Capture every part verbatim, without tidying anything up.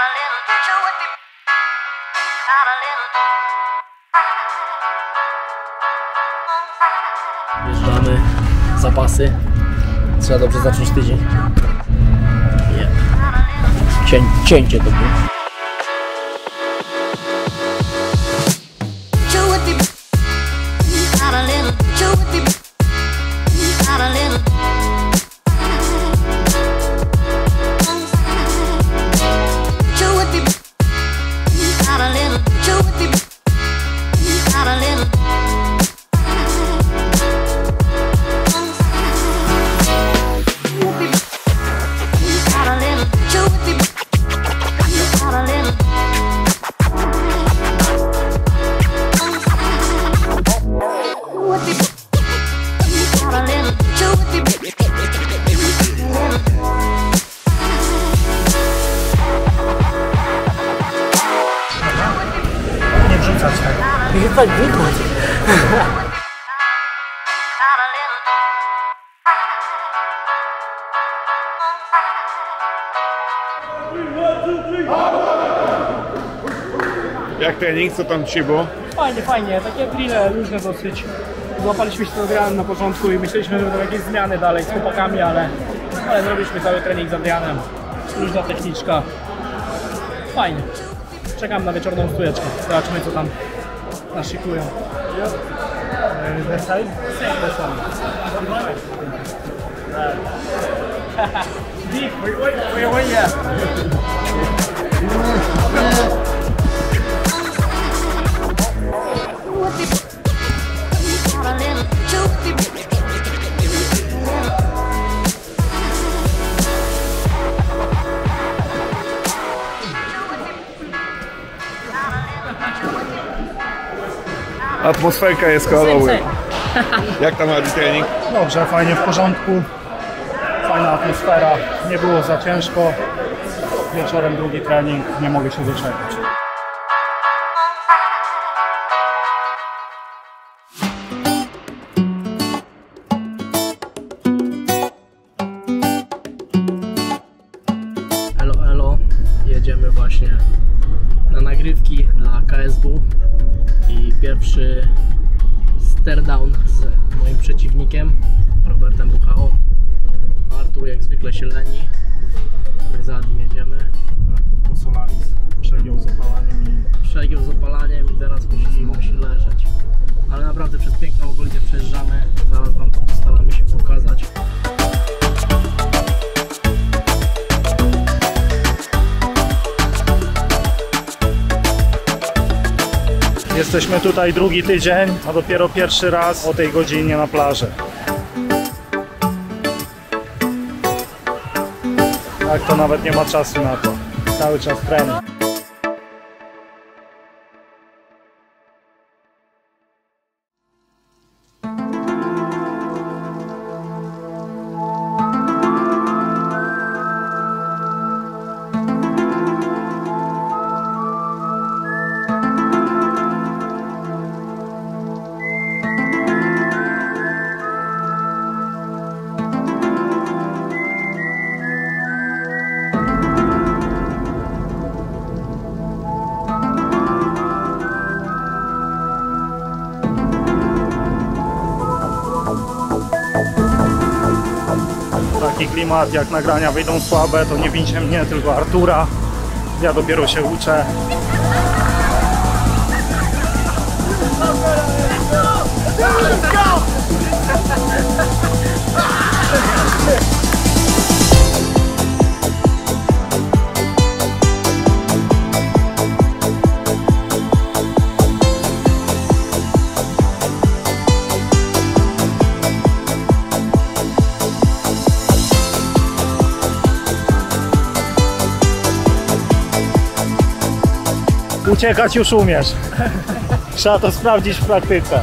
Wjeżdżamy, zapasy. Trzeba dobrze zacząć tydzień. Yeah. Cię, cięcie to było. Nie wrzucać tego. Nie tak wykład. Jak trening? Co tam dzisiaj było? Fajnie, fajnie. Takie grille różne dosyć. Złapaliśmy się z Adrianem na początku i myśleliśmy, że będą jakieś zmiany dalej z chłopakami, ale, ale zrobiliśmy cały trening z Adrianem. Różna techniczka. Fajnie. Czekam na wieczorną stujeczkę. Zobaczymy, co tam naszykują. Desaj? Deep, wait, wait, wait, wait, yeah. Atmosferka jest kolorowa. Jak tam Adi trening? Dobrze, fajnie, w porządku. Fajna atmosfera, nie było za ciężko. Wieczorem drugi trening, nie mogę się doczekać. Elo, elo. Jedziemy właśnie na nagrywki dla K S W i pierwszy stare-down z moim przeciwnikiem, Robertem Buchałą. Artur jak zwykle się leni. My za nim jedziemy. Artur Solaris przegiął z opalaniem i... Przegiął z opalaniem i teraz musi, musi leżeć. Ale naprawdę przez piękną okolicę przejeżdżamy. Zaraz wam to postaramy się pokazać. Jesteśmy tutaj drugi tydzień, a dopiero pierwszy raz o tej godzinie na plaży. Tak, to nawet nie ma czasu na to. Cały czas trening. Taki klimat, jak nagrania wyjdą słabe, to nie wincie mnie, tylko Artura. Ja dopiero się uczę. Uciekać już umiesz. Trzeba to sprawdzić w praktyce.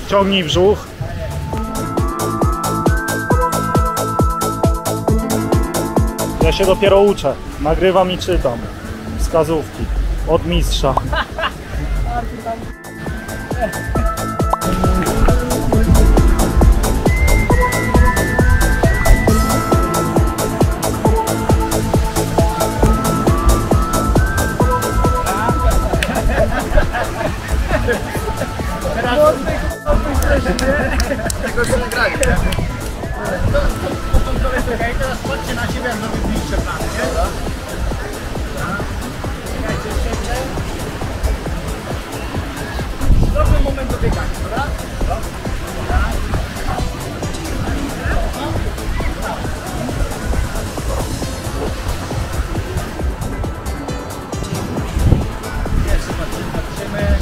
ciągnij brzuch. Ja się dopiero uczę, nagrywam i czytam wskazówki od mistrza. Tego już nie grali. Teraz patrzcie na siebie, jak zrobię bliższe plany, nie? Dobry moment do biegania, dobra? Jeszcze patrzymy, patrzymy.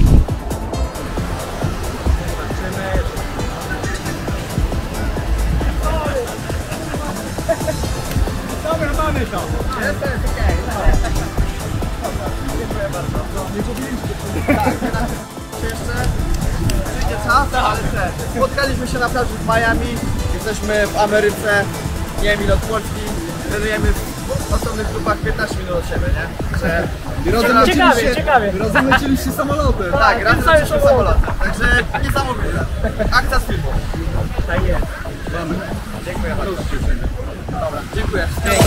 Dobra, mamy to! Jest, jest, okej. Dziękuję bardzo. Nie powiedzieliście. Tak, teraz jeszcze przyjdzie czas, ale te. Spotkaliśmy się na plaży w Miami. Jesteśmy w Ameryce, nie wiem ile od Polski. Trenujemy w osobnych grupach piętnaście minut od siebie, nie? Że Ciekawie, ciekawie. razem leciliście samolotem. Tak, razem leciliśmy samolotem. Także niesamowite. Akcja z filmu. Tak jest. Mamy. Dziękuję bardzo. Dobra, dziękuję.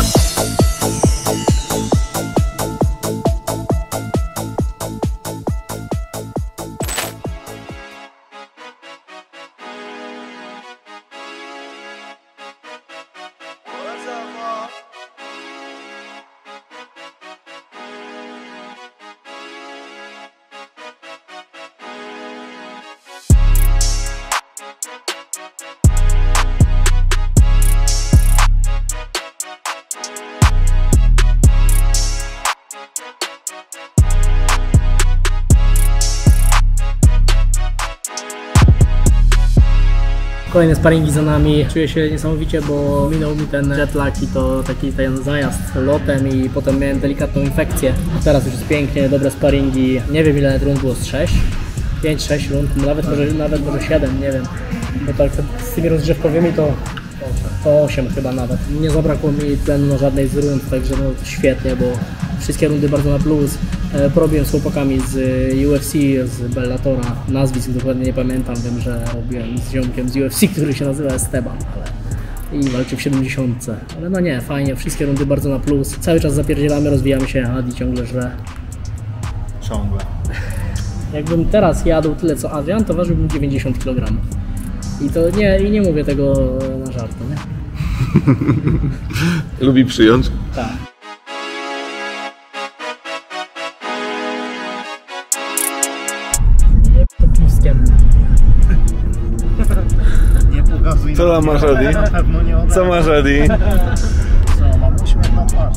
Kolejne sparingi za nami. Czuję się niesamowicie, bo minął mi ten jetlag i to taki ten zajazd lotem i potem miałem delikatną infekcję. Teraz już jest pięknie, dobre sparingi. Nie wiem ile rund było, z sześć? pięć sześć rund, nawet może, nawet może siedem, nie wiem. Bo tak z tymi rozgrzewkowymi to, to osiem chyba nawet. Nie zabrakło mi tlenu na żadnej z rund, także no to świetnie, bo wszystkie rundy bardzo na plus. Porobiłem z chłopakami z U F C, z Bellatora, nazwisk dokładnie nie pamiętam, wiem, że robiłem z ziomkiem z U F C, który się nazywa Esteban, ale i walczył w siedemdziesiątce. Ale no nie, fajnie, wszystkie rundy bardzo na plus. Cały czas zapierdzielamy, rozwijamy się, Adi ciągle żre. Ciągle. Jakbym teraz jadł tyle co Adrian, to ważyłbym dziewięćdziesiąt kilogramów. I to nie, i nie mówię tego na żart, nie? Lubi przyjąć? Tak. Nie to piwskiem. Nie pokazuj. Co tam masz, Adi? Na pewno nie obrażę. Co masz, Adi? Co, mam uśmiech na twarz.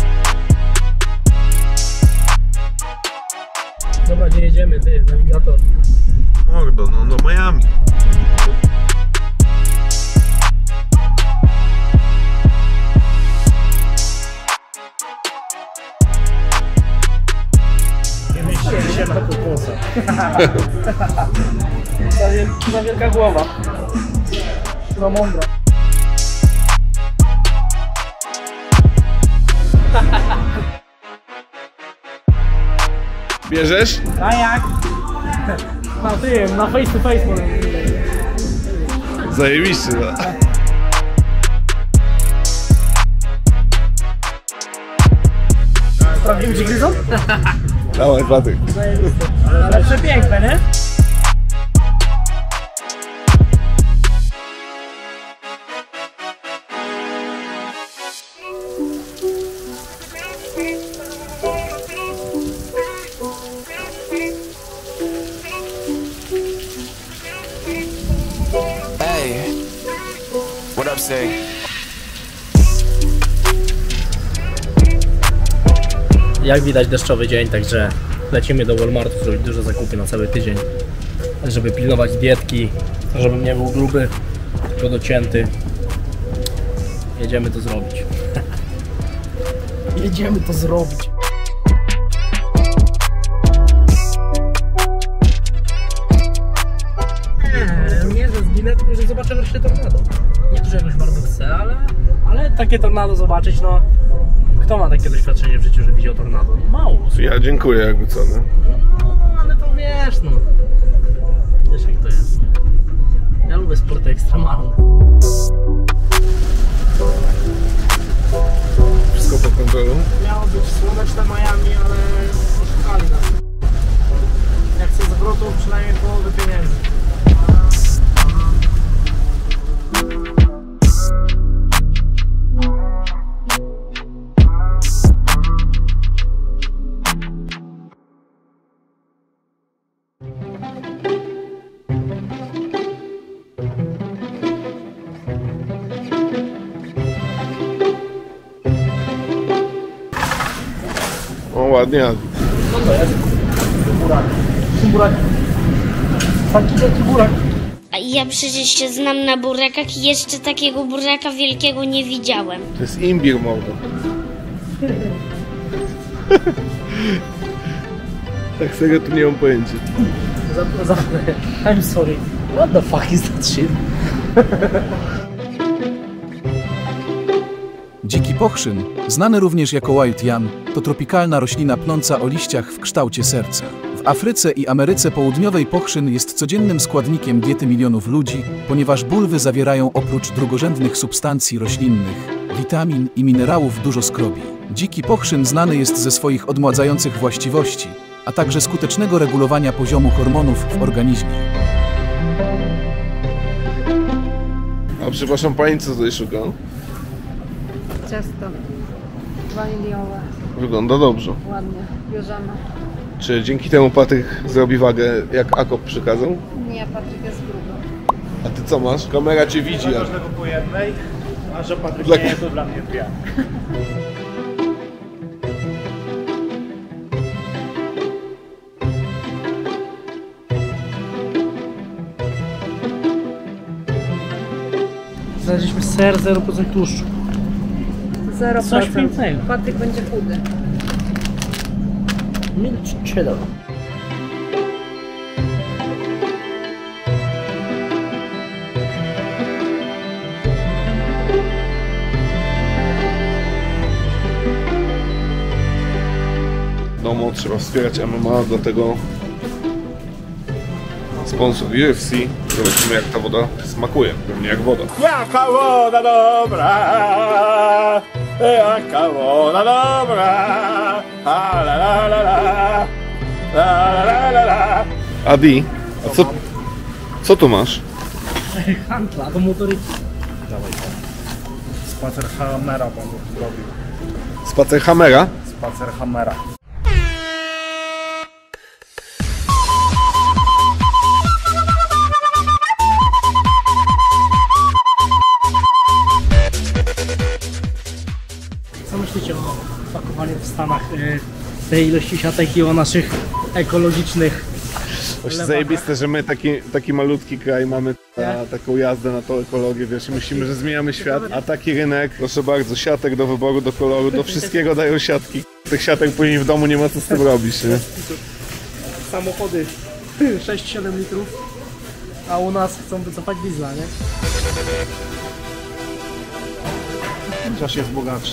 Dobra, gdzie jedziemy, ty, nawigator? Mordo, no do Miami. Nie mieści się na kukusa. Za, wiel za wielka głowa. Za mądra. Bierzesz? A jak? Na tym, na face to face powiem. Zajebiście, no. Prawdziwy ci gryzą? Dawaj, patyk. Ale przepiękne, nie? Hey, what up, say? Jak widać deszczowy dzień, także lecimy do Walmartu zrobić duże zakupy na cały tydzień, żeby pilnować dietki, żebym nie był gruby, tylko docięty. Jedziemy to zrobić. Jedziemy to zrobić. takie tornado zobaczyć, no kto ma takie doświadczenie w życiu, że widział tornado? No, mało. Ja dziękuję jakby co, nie? No, ale to wiesz, no. Wiesz jak to jest. Ja lubię sporty ekstremalne. Wszystko pod kontrolą? Miało być słoneczne Miami, ale oszukali nas. Jak chcę zwrotu, przynajmniej połowę pieniędzy. O, ładnie, Adi. Co to jest? Burak. Burak. Taki wielki burak. A ja przecież się znam na burakach i jeszcze takiego buraka wielkiego nie widziałem. To jest imbir, mordo. Tak serio tu nie mam pojęcia. Za, za, I'm sorry. What the fuck is that shit? Dziki pochrzyn, znany również jako Wild Yam, to tropikalna roślina pnąca o liściach w kształcie serca. W Afryce i Ameryce Południowej pochrzyn jest codziennym składnikiem diety milionów ludzi, ponieważ bulwy zawierają oprócz drugorzędnych substancji roślinnych, witamin i minerałów dużo skrobi. Dziki pochrzyn znany jest ze swoich odmładzających właściwości, a także skutecznego regulowania poziomu hormonów w organizmie. A przepraszam pani, co tutaj szuka? Ciasto waniliowe, Wygląda dobrze. ładnie, bierzemy. Czy dzięki temu Patryk zrobi wagę, jak Akop przykazał? Nie, Patryk jest gruby. A ty co masz? Kamera cię widzi, Dla jak... każdego po jednej, a że Patryk Dla- nie je, to dla mnie dwie. Znaleźliśmy ser zero procent tłuszczu. zero Coś procent. pięknego. Patryk będzie chudy. Milk cheddar. W domu trzeba wspierać M M A, dlatego sponsor U F C. Zobaczymy, jak ta woda smakuje. Pewnie jak woda. Jaka woda dobra, jaka woda dobra, a la la la la, la la la la. Adi, a co, co tu masz? Handla do motoryki. Dawaj to. Spacer Hammera będę zrobił. Spacer Hammera? Spacer Hammera. Co myślicie o pakowaniu w Stanach y, tej ilości siatek i o naszych ekologicznych Właśnie lewakach? zajebiste, że my taki, taki malutki kraj mamy na taką jazdę na tą ekologię, wiesz, i myślimy, że zmieniamy świat, a taki rynek, proszę bardzo, siatek do wyboru, do koloru, do wszystkiego dają siatki. Tych siatek później w domu nie ma co z tym robić, nie? Samochody sześć siedem litrów, a u nas chcą wycofać diesla, nie? Chociaż jest bogatszy.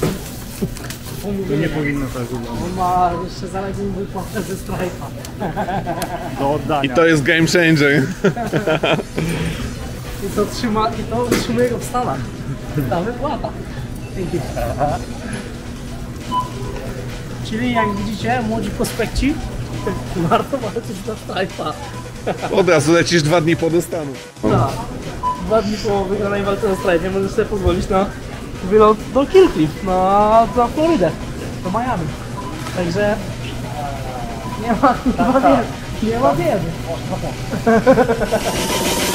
To nie powinno tak wyglądać. On ma jeszcze zaległą wypłatę ze strajka. Do oddania. I to jest game changer. I to trzyma, i to utrzymuje go w Stanach. Ta wypłata. Dzięki. Czyli jak widzicie, młodzi prospekci, warto walczyć na strajka. Od razu lecisz dwa dni po dostanu. Tak. Dwa dni po wygranej walce na strajcie możesz sobie pozwolić na wylot do Killcliff, na, na Florydę, do Miami. Także nie ma, nie ma biedy. Nie ma biedy.